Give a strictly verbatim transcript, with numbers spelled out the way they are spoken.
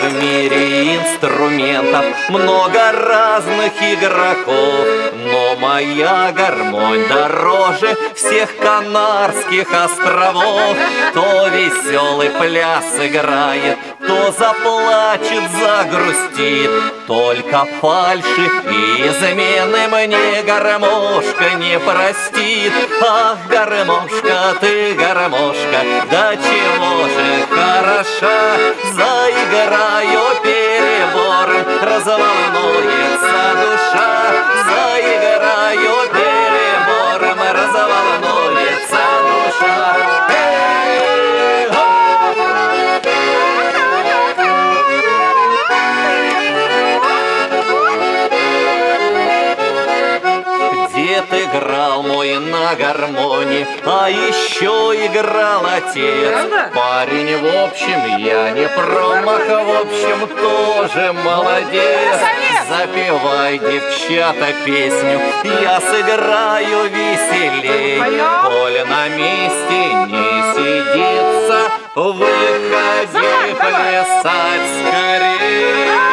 В мире инструментов много разных игроков, но моя гармонь дороже всех Канарских островов. То веселый пляс играет, то заплачет, загрустит. Только фальши и измены мне гармошка не простит. Ах, гармошка, ты гармошка, да чего же хороша. Заиграю перебором, разволнуется душа. Заиграю перебором, разволнуется душа. Дед играл мой на гармоне, а еще играл отец. Парень, в общем, я не промах, в общем, тоже молодец. Запевай, девчата, песню, я сыграю веселей. Коль на месте не сидится, выходи плясать скорей.